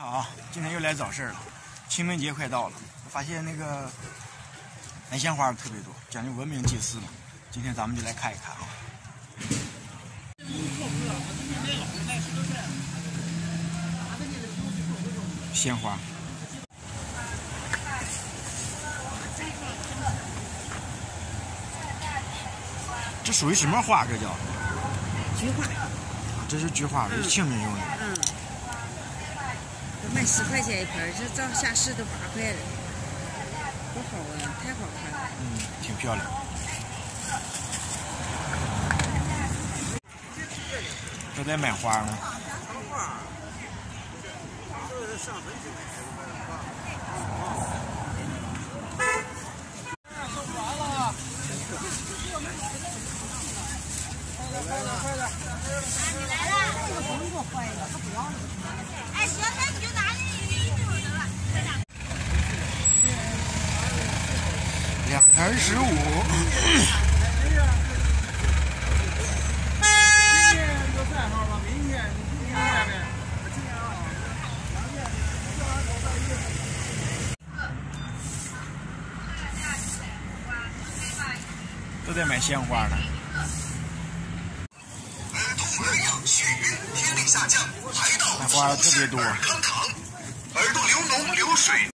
好啊，今天又来早市了。清明节快到了，我发现那个买鲜花的特别多，讲究文明祭祀嘛。今天咱们就来看一看啊。鲜花。这属于什么花？这叫菊花。 这是菊花，这是清明用的。 卖10块钱一盆，这照下市都8块了，多好啊，太好看了。 挺漂亮。这在买花呢。 快点！你来了，这个不用给我换一个，他不要了。哎，行，那你就拿那1对得了，快点。 2盆15。 今天就3号吧，明天你今天呗。 都在买鲜花呢。买花的特别多。 耳朵流脓流水。